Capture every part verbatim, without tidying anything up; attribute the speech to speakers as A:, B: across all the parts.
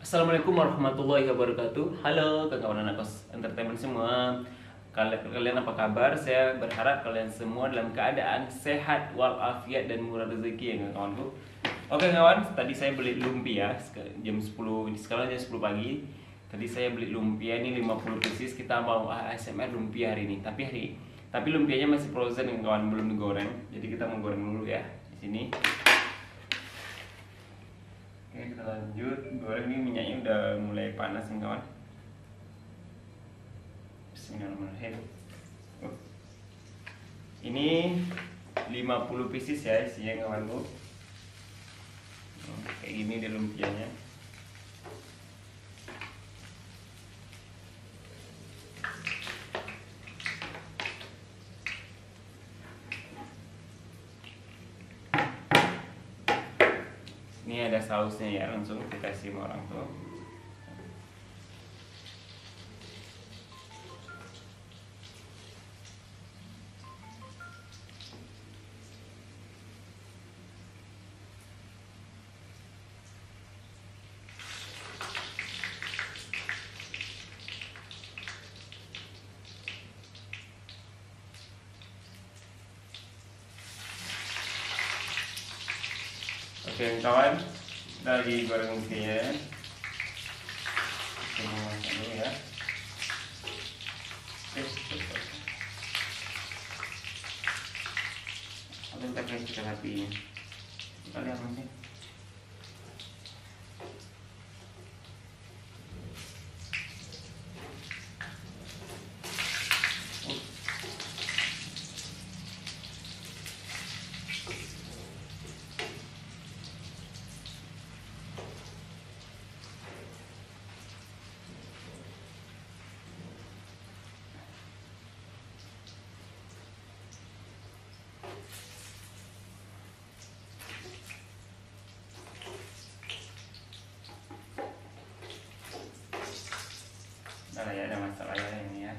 A: Assalamualaikum warahmatullahi wabarakatuh. Halo kawan-kawan anak kos entertainment semua. Kalian, kalian apa kabar? Saya berharap kalian semua dalam keadaan sehat walafiat dan murah rezeki ya kawanku. Oke kawan, tadi saya beli lumpia jam sepuluh, sekarang jam sepuluh pagi. Tadi saya beli lumpia ini lima puluh pieces. Kita mau A S M R lumpia hari ini. Tapi hari tapi lumpianya masih frozen ya kawan, belum digoreng. Jadi kita mau goreng dulu ya di sini. Oke, kita lanjut goreng. Ini minyaknya udah mulai panas nih kawan. Bismillahirrahmanirrahim. Oh. Ini lima puluh pieces ya isinya kawanku. Oh, kayak gini dia lumpianya. Ini ada sausnya ya, langsung kita kasih sama orang tua. Oke kawan, lagi goreng lumpianya. Kita masak dulu ya. Eh, apa yang pakai kita apinya? Kali apa sih? Nah ya, ada masalah ya ini ya.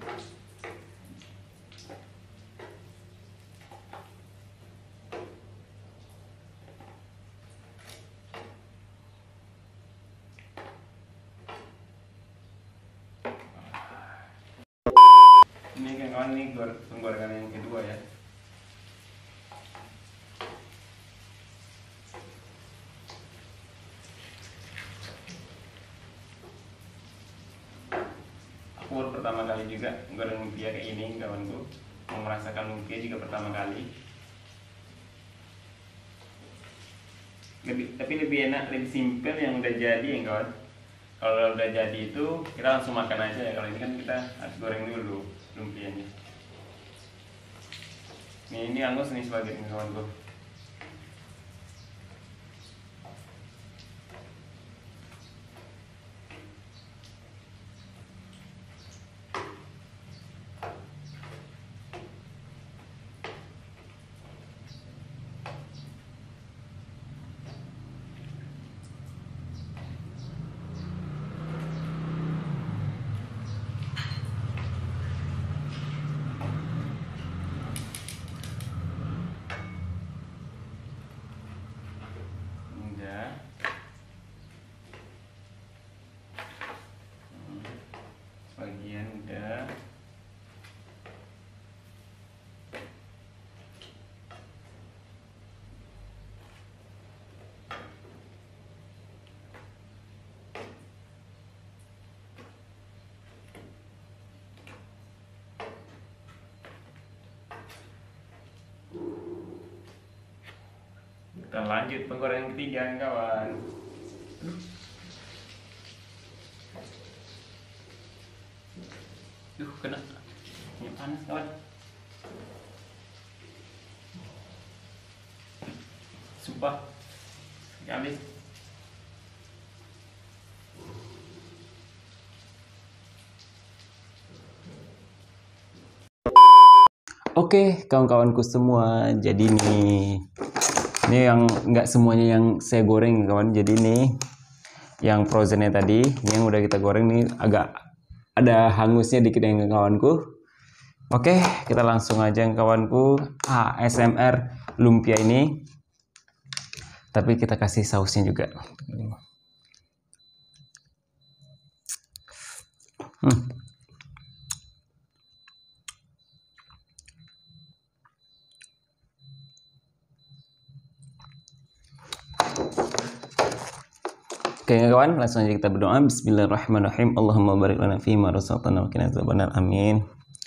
A: Ini kan kawan, ini penggorengan yang kedua ya. Aku baru pertama kali juga goreng lumpia kayak ini kawanku. Mau merasakan lumpia juga pertama kali. Lebih, tapi lebih enak, lebih simple yang udah jadi ya kawan. Kalau udah jadi itu kita langsung makan aja ya. Kalau ini kan kita harus goreng dulu lumpianya. Nih ini angus nih sebagai kawanku. Bagian udah. Kita lanjut penggorengan ketiga kawan. Duh, kena. Ini panas kawan. Sumpah. Habis. Oke, kawan-kawanku semua. Jadi nih, ini yang nggak semuanya yang saya goreng kawan. Jadi nih, yang frozennya tadi, ini yang udah kita goreng nih agak ada hangusnya dikit yang kawanku. Oke, kita langsung aja kawanku. A S M R lumpia ini. Tapi kita kasih sausnya juga. Hmm. Oke kawan, langsung aja kita berdoa. Bismillahirrahmanirrahim. Allahumma barik lana fi ma razaqtana wa qina adzabannar. Amin.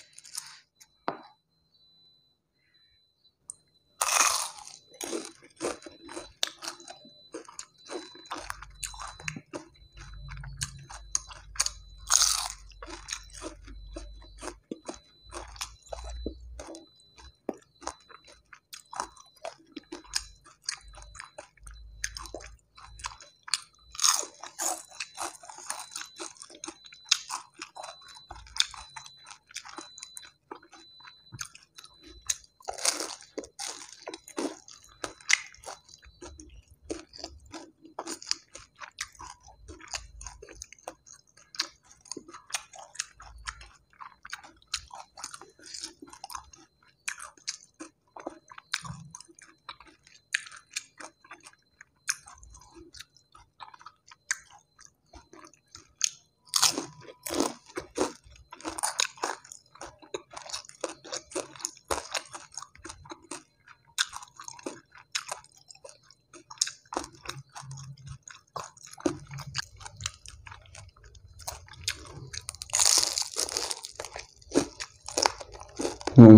A: Hmm.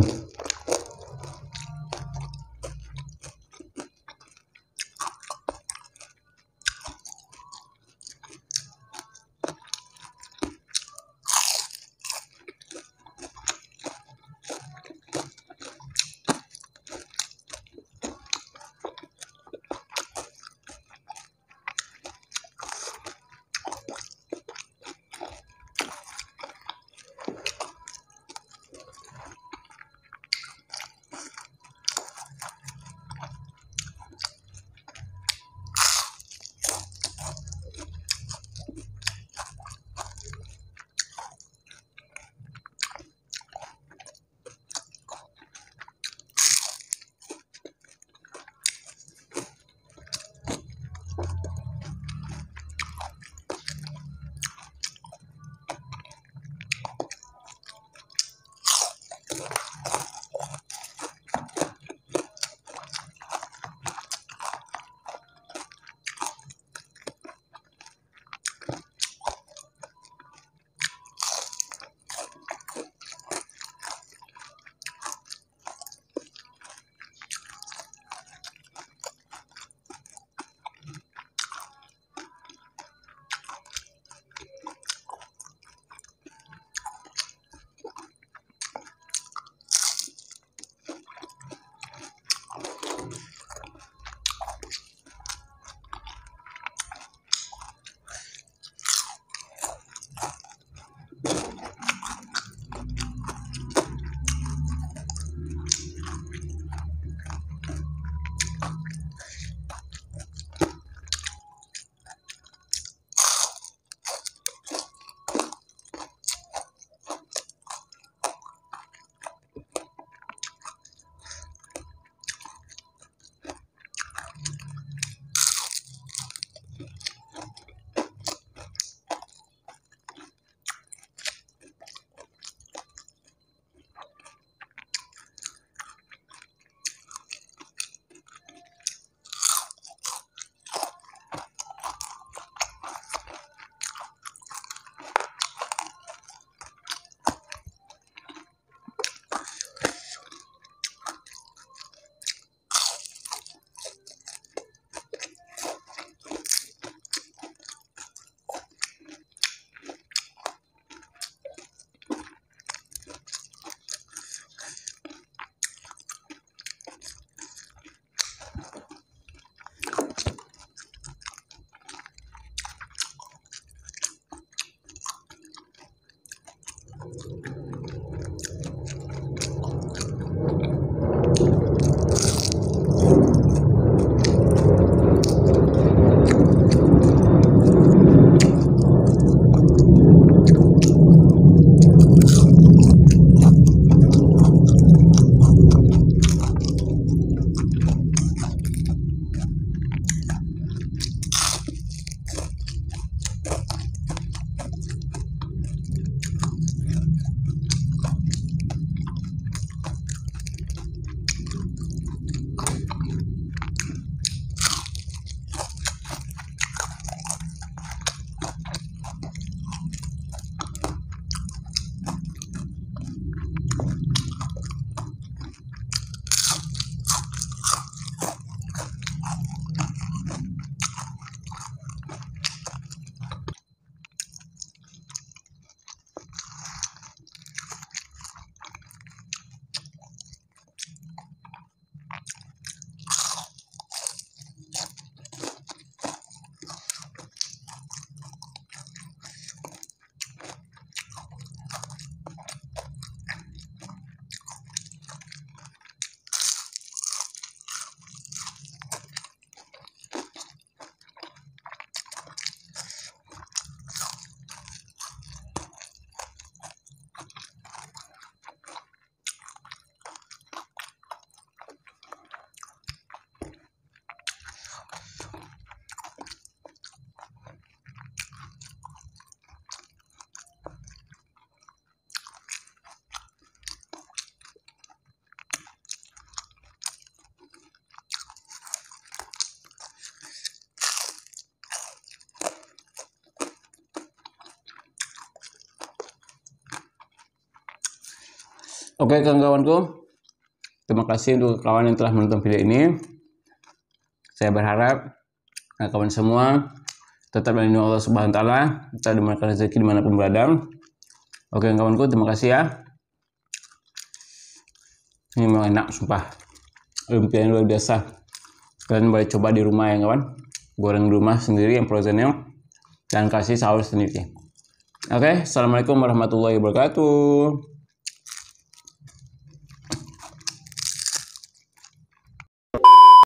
B: Oke kawan-kawanku, terima kasih untuk kawan yang telah menonton video ini. Saya berharap nah, kawan semua tetap melindungi Allah Subhanahu Wa Taala, tetap diberikan rezeki dimanapun berada. Oke kawanku, terima kasih ya. Ini memang enak, sumpah. Lumpia luar biasa. Kalian boleh coba di rumah ya kawan. Goreng di rumah sendiri yang frozennya, dan kasih saus sendiri. Oke, assalamualaikum warahmatullahi wabarakatuh.